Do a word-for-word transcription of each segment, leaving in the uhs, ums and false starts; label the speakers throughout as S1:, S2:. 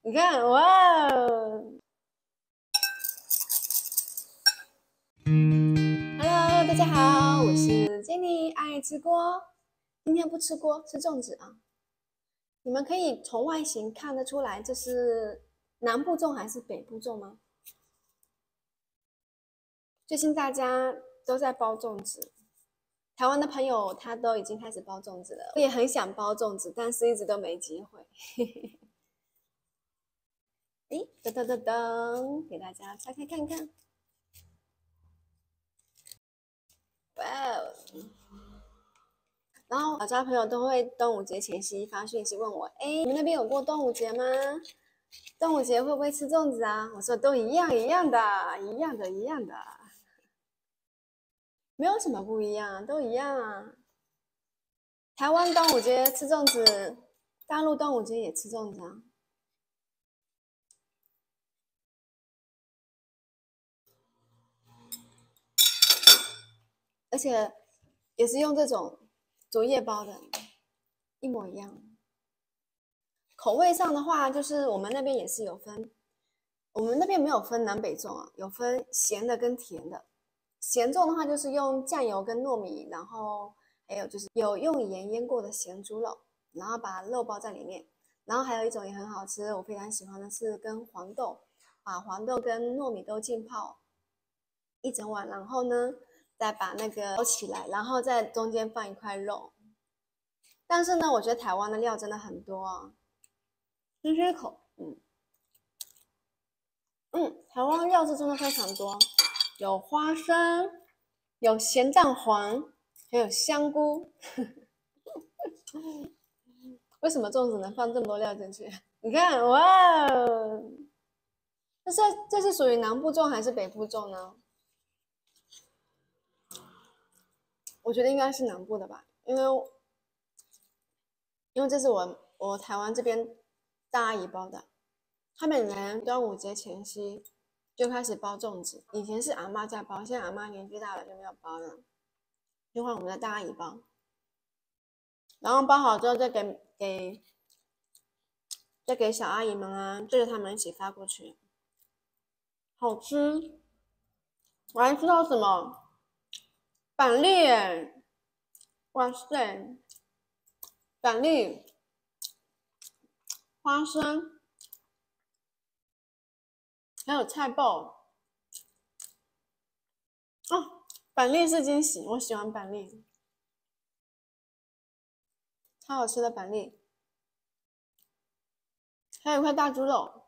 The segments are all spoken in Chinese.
S1: 你看，哇！Hello， 大家好，我是 Jenny， 爱吃锅。今天不吃锅，吃粽子啊。你们可以从外形看得出来，这是南部粽还是北部粽吗？最近大家都在包粽子，台湾的朋友他都已经开始包粽子了。我也很想包粽子，但是一直都没机会。诶，噔噔噔噔，给大家拆开看看。哇哦！然后老家朋友都会端午节前夕发讯息问我：哎，你们那边有过端午节吗？端午节会不会吃粽子啊？我说都一样，一样的，一样的，一样的，没有什么不一样，都一样啊。台湾端午节吃粽子，大陆端午节也吃粽子啊。而且也是用这种竹叶包的，一模一样。口味上的话，就是我们那边也是有分，我们那边没有分南北粽啊，有分咸的跟甜的。咸粽的话，就是用酱油跟糯米，然后还有就是有用盐腌过的咸猪肉，然后把肉包在里面。然后还有一种也很好吃，我非常喜欢的是跟黄豆，把黄豆跟糯米都浸泡一整晚，然后呢再把那个包起来，然后在中间放一块肉。但是呢，我觉得台湾的料真的很多啊，吃吃口，嗯嗯，台湾料是真的非常多，有花生，有咸蛋黄，还有香菇。为什么粽子能放这么多料进去？你看，哇！这是这是属于南部粽还是北部粽呢？我觉得应该是南部的吧，因为因为这是我我台湾这边大阿姨包的，她每年端午节前夕就开始包粽子。以前是阿嬷在包，现在阿嬷年纪大了就没有包了，就换我们的大阿姨包。然后包好之后再给给再给小阿姨们啊，对着他们一起发过去，好吃。我还吃到什么板栗耶，哇塞，板栗、花生，还有菜爆。哦，板栗是惊喜，我喜欢板栗，超好吃的板栗。还有一块大猪肉，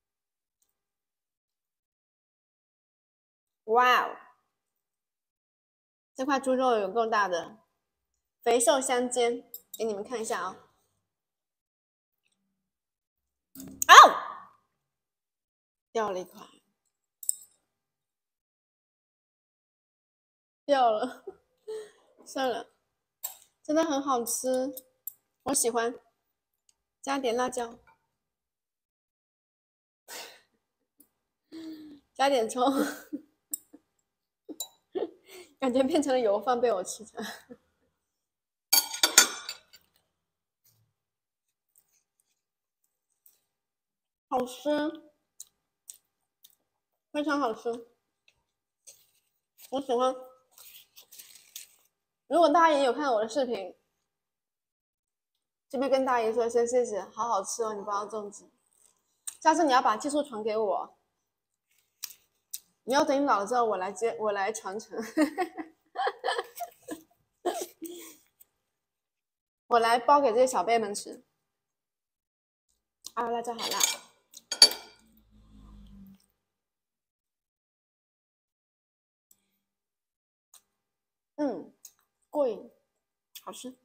S1: 哇哦！这块猪肉有够大的，肥瘦相间，给你们看一下啊、哦！哦，掉了一块，掉了，算了，真的很好吃，我喜欢，加点辣椒，加点葱，感觉变成了油饭被我吃着。好吃，非常好吃，我喜欢。如果大家也有看我的视频，这边跟大爷说声谢谢，好好吃哦，你包的粽子。下次你要把技术传给我，你要等你老了之后我来接，我来传承，我来包给这些小辈们吃。啊，辣椒好辣。嗯，过瘾，好吃。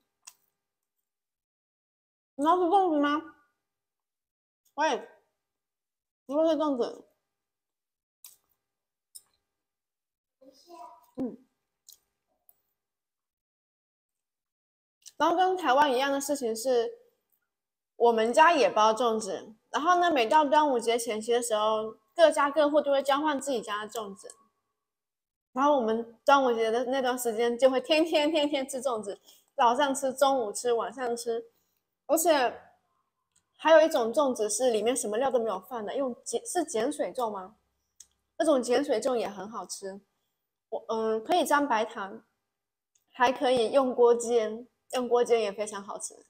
S1: 你要吃粽子吗？喂，你要吃粽子？嗯。然后跟台湾一样的事情是，我们家也包粽子。然后呢，每到端午节前夕的时候，各家各户就会交换自己家的粽子。然后我们端午节的那段时间就会天天天天吃粽子，早上吃，中午吃，晚上吃，而且还有一种粽子是里面什么料都没有放的，用碱是碱水粽吗？那种碱水粽也很好吃。我嗯，可以沾白糖，还可以用锅煎，用锅煎也非常好吃。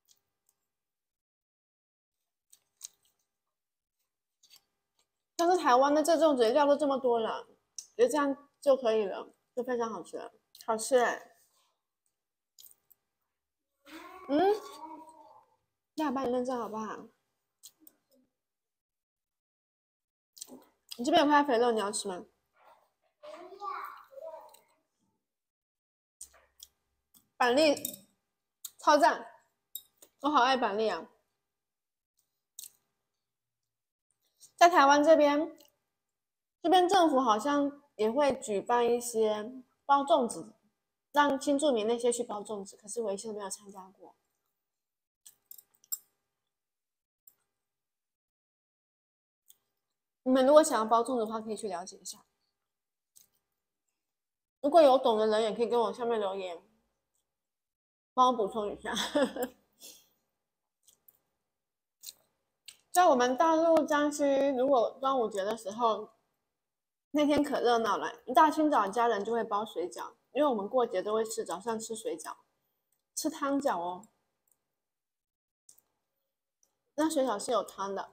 S1: 但是台湾的这粽子料都这么多了，觉得这样就可以了，就非常好吃了，好吃哎。嗯，那帮你认证好不好？你这边有块肥肉，你要吃吗？板栗超赞，我好爱板栗啊！在台湾这边，这边政府好像也会举办一些包粽子，让新住民那些去包粽子，可是我一次都没有参加过。你们如果想要包粽子的话，可以去了解一下。如果有懂的人，也可以跟我下面留言，帮我补充一下。在我们大陆江西，如果端午节的时候，那天可热闹了，一大清早家人就会包水饺，因为我们过节都会吃，早上吃水饺，吃汤饺哦。那水饺是有汤的。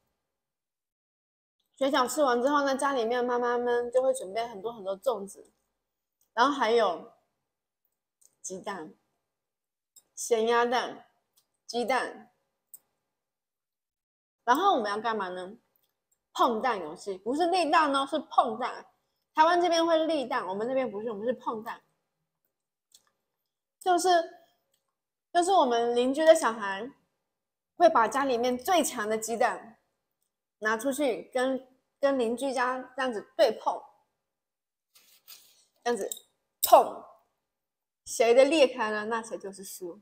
S1: 水饺吃完之后呢，家里面妈妈们就会准备很多很多粽子，然后还有鸡蛋、咸鸭蛋、鸡蛋。然后我们要干嘛呢？碰蛋游戏，不是立蛋哦，是碰蛋。台湾这边会立蛋，我们那边不是，我们是碰蛋。就是就是我们邻居的小孩会把家里面最强的鸡蛋拿出去跟跟邻居家这样子对碰，这样子碰，谁的裂开了，那谁就是输。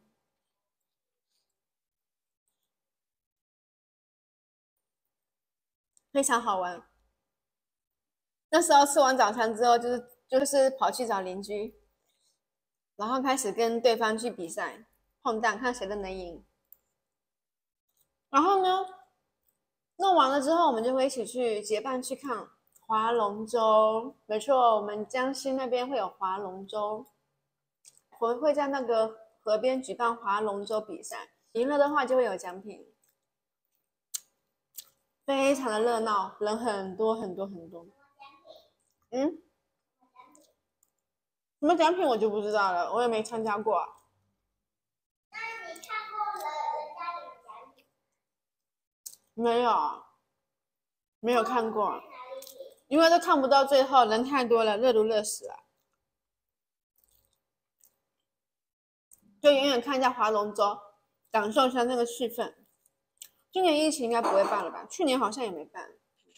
S1: 非常好玩。那时候吃完早餐之后，就是就是跑去找邻居，然后开始跟对方去比赛碰蛋，看谁的能赢。然后呢，弄完了之后，我们就会一起去结伴去看划龙舟。没错，我们江西那边会有划龙舟，我会在那个河边举办划龙舟比赛，赢了的话就会有奖品。非常的热闹，人很多很多很多。嗯，什么奖品我就不知道了，我也没参加过。
S2: 那你看过了人家领奖品？
S1: 没有，没有看过，因为都看不到最后，人太多了，热都热死了。就远远看一下划龙舟，感受一下那个气氛。今年疫情应该不会办了吧？去年好像也没办。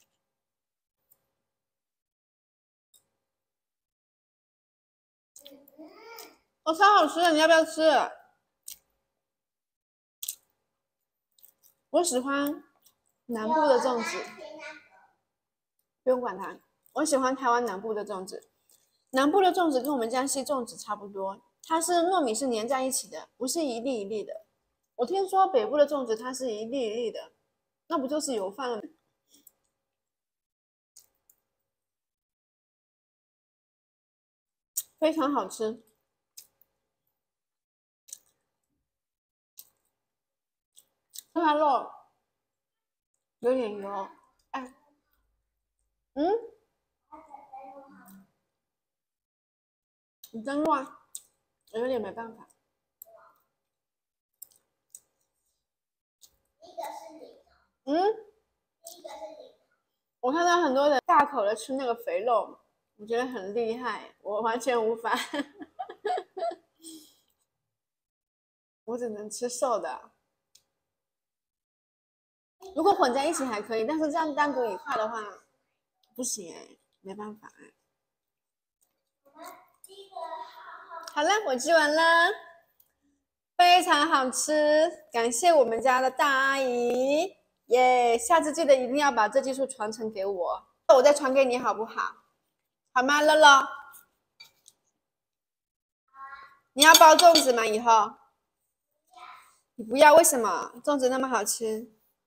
S1: 哦，超好吃的，你要不要吃？我喜欢南部的粽子，不用管它。我喜欢台湾南部的粽子，南部的粽子跟我们江西粽子差不多，它是糯米是粘在一起的，不是一粒一粒的。我听说北部的粽子它是一粒一粒的，那不就是油饭了吗？非常好吃。它肉有点油，哎，嗯，你蒸肉啊，我有点没办法。嗯，我看到很多人大口的吃那个肥肉，我觉得很厉害，我完全无法，我只能吃瘦的。如果混在一起还可以，但是这样单独一块的话不行哎，没办法哎。好了，我吃完了，非常好吃，感谢我们家的大阿姨耶！下次记得一定要把这技术传承给我，我再传给你好不好？好吗，乐乐？你要包粽子吗？以后？ 你不要，为什么？粽子那么好吃。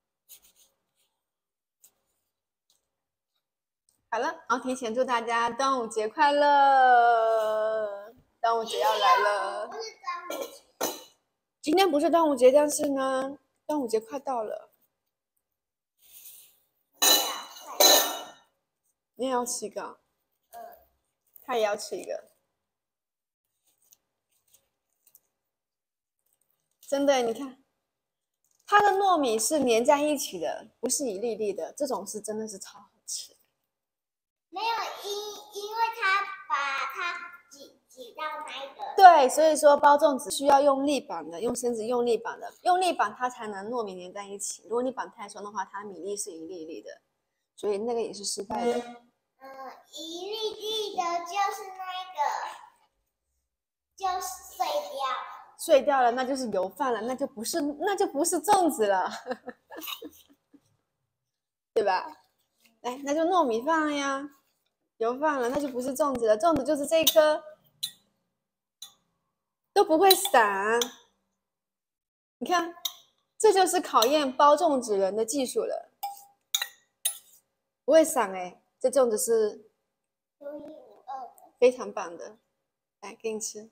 S1: 好了，然后提前祝大家端午节快乐！端午节要来了。
S2: 不是端午节。
S1: 今天不是端午节，但是呢，端午节快到了。
S2: 对啊，快乐。
S1: 你也要吃一个？
S2: 嗯。
S1: 他也要吃一个。真的，你看，它的糯米是粘在一起的，不是一粒粒的，这种是真的是超好吃。
S2: 没有，因因为他把它挤挤到那个。
S1: 对，所以说包粽子需要用力绑的，用绳子用力绑的，用力绑它才能糯米粘在一起。如果你绑太松的话，它米粒是一粒一粒的，所以那个也是失败的。
S2: 嗯，一粒粒的就是那个，就是碎掉了。
S1: 碎掉了，那就是油饭了，那就不是，那就不是粽子了，对吧？哎，那就糯米饭了呀，油饭了，那就不是粽子了，粽子就是这一颗。都不会散，你看，这就是考验包粽子人的技术了。不会散哎、欸，这粽子是
S2: 独一无二的，
S1: 非常棒的。来，给你吃。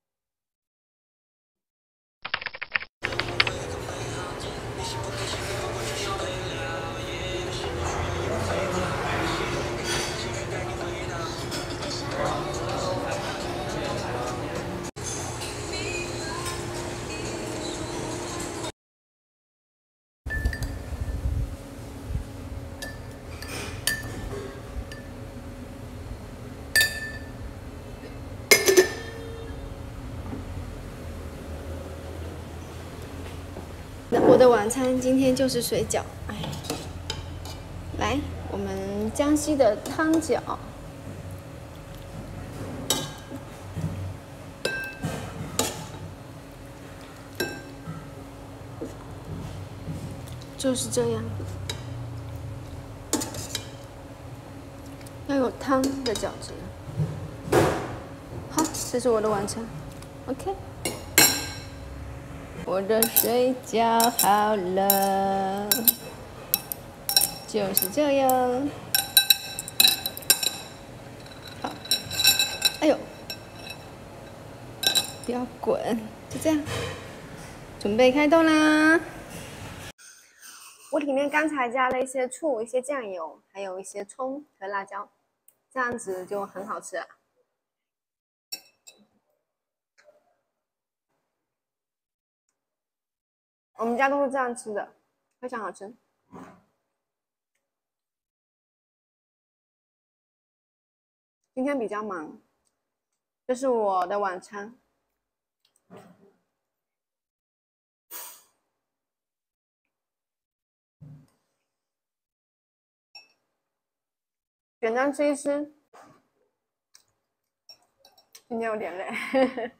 S1: 我的晚餐今天就是水饺，哎，来，我们江西的汤饺，就是这样，要有汤的饺子。好，这是我的晚餐 ，OK。我的水饺好了，就是这样。好，哎呦，不要滚，就这样，准备开动啦！我里面刚才加了一些醋、一些酱油，还有一些葱和辣椒，这样子就很好吃了。我们家都是这样吃的，非常好吃。今天比较忙，这是我的晚餐。简单吃一吃。今天有点累。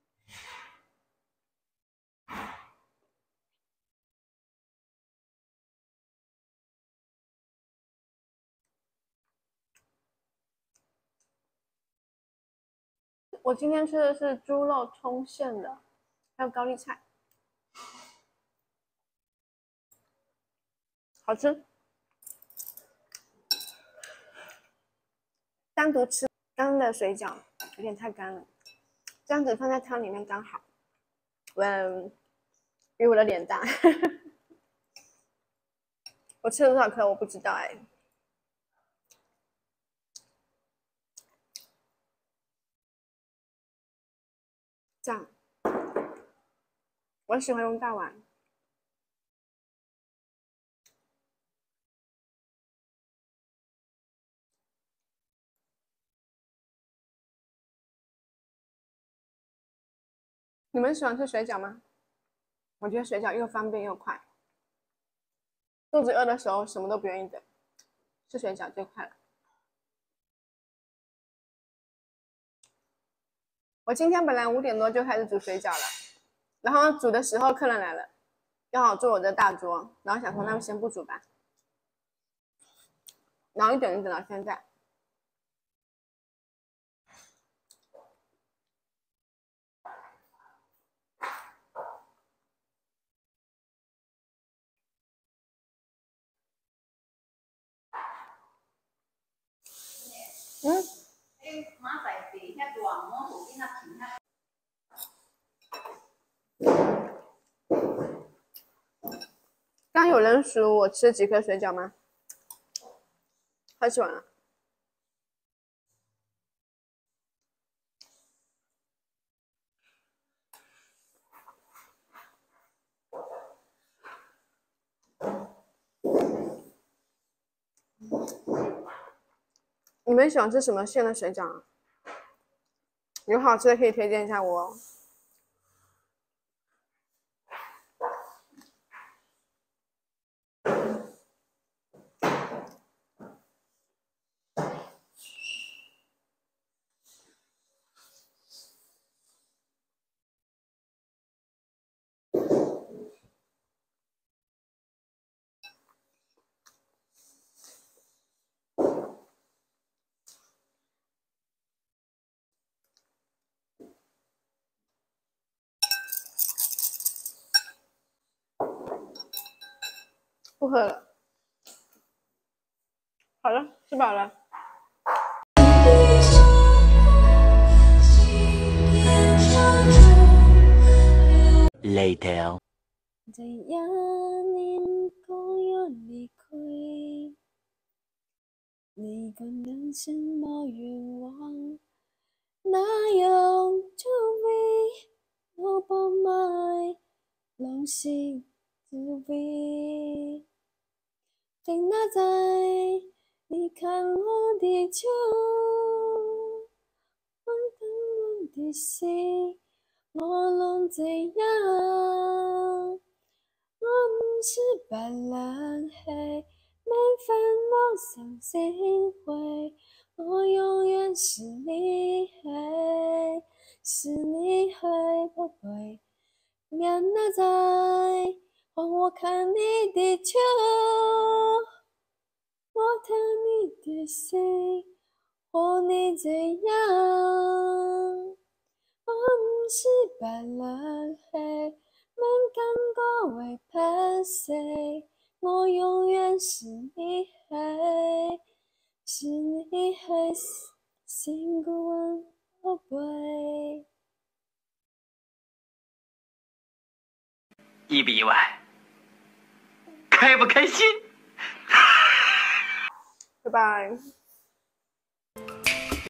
S1: 我今天吃的是猪肉葱馅的，还有高丽菜，好吃。单独吃干的水饺有点太干了，这样子放在汤里面刚好。嗯，比我的脸大。我吃了多少颗我不知道哎。这样，我喜欢用大碗。你们喜欢吃水饺吗？我觉得水饺又方便又快。肚子饿的时候什么都不愿意等，吃水饺最快了。我今天本来五点多就开始煮水饺了，然后煮的时候客人来了，刚好坐我的大桌，然后想说那就先不煮吧，然后一等就等到现在。 嗯。
S3: 马仔地遐大毛好囡仔穿遐。
S1: 刚有人数我吃几颗水饺吗？快吃完了。你们喜欢吃什么馅的水饺啊？有好吃的可以推荐一下我哦。不喝了。好了，吃饱了。
S4: Later.
S1: 在一年高要离开，你跟人生冇愿望，那样就为我不买浪是滋味。停那在你看我的手，我等我的心，我拢这样。我不是白人黑，没烦恼伤心会，我永远是你黑，是你黑宝贝。面那在，换我看你的手，我疼你的心，和你这样。我不是白人黑。免感觉会歹势，我永远是你黑，是你黑心个阮宝贝。
S4: 意不意外？开不开心？
S1: 拜拜。